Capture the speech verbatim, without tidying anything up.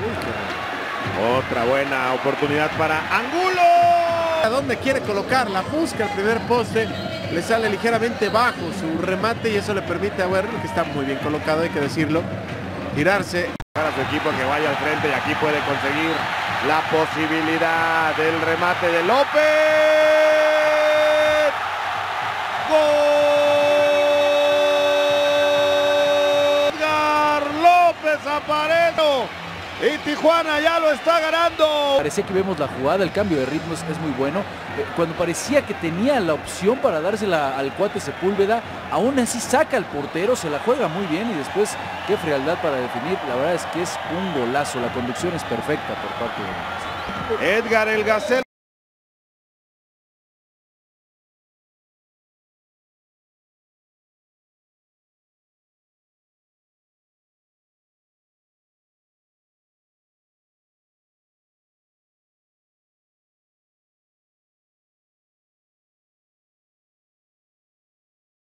Otra buena oportunidad para Angulo. ¿A dónde quiere colocarla? Busca el primer poste, le sale ligeramente bajo su remate y eso le permite a Werner, que está muy bien colocado, hay que decirlo, tirarse. Para su equipo que vaya al frente y aquí puede conseguir la posibilidad del remate de López. ¡Gol! Edgar López Aparejo. Y Tijuana ya lo está ganando. Parecía que vemos la jugada, el cambio de ritmo es, es muy bueno. Eh, cuando parecía que tenía la opción para dársela al cuate Sepúlveda, aún así saca al portero, se la juega muy bien y después qué frialdad para definir. La verdad es que es un golazo, la conducción es perfecta por parte de Edgar el Gacel.